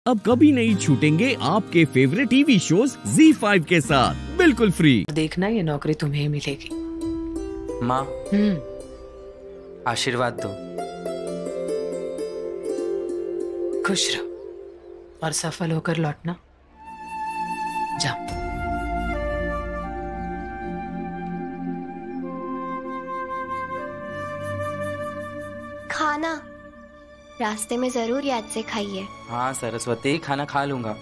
अब कभी नहीं छूटेंगे आपके फेवरेट टीवी शोज ZEE5 के साथ बिल्कुल फ्री। देखना ये नौकरी तुम्हें ही मिलेगी। माँ आशीर्वाद दो। खुश रहो और सफल होकर लौटना। जाओ। खाना रास्ते में जरूर याद से खाइए। हाँ सरस्वती, खाना खा लूंगा।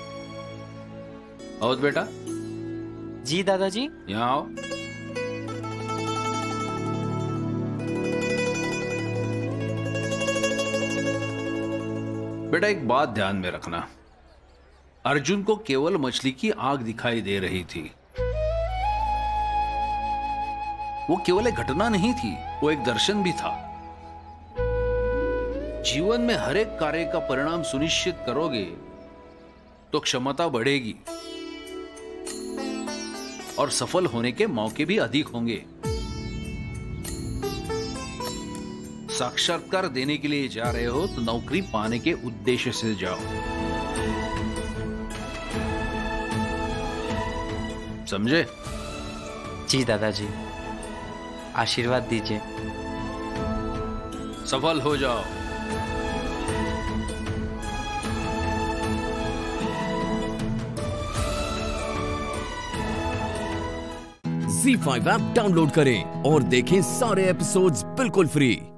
और बेटा? जी दादाजी। यहाँ आओ। बेटा एक बात ध्यान में रखना, अर्जुन को केवल मछली की आंख दिखाई दे रही थी। वो केवल एक घटना नहीं थी, वो एक दर्शन भी था। जीवन में हर एक कार्य का परिणाम सुनिश्चित करोगे तो क्षमता बढ़ेगी और सफल होने के मौके भी अधिक होंगे। साक्षात्कार देने के लिए जा रहे हो तो नौकरी पाने के उद्देश्य से जाओ। समझे? जी दादाजी, आशीर्वाद दीजिए। सफल हो जाओ। ZEE5 ऐप डाउनलोड करें और देखें सारे एपिसोड्स बिल्कुल फ्री।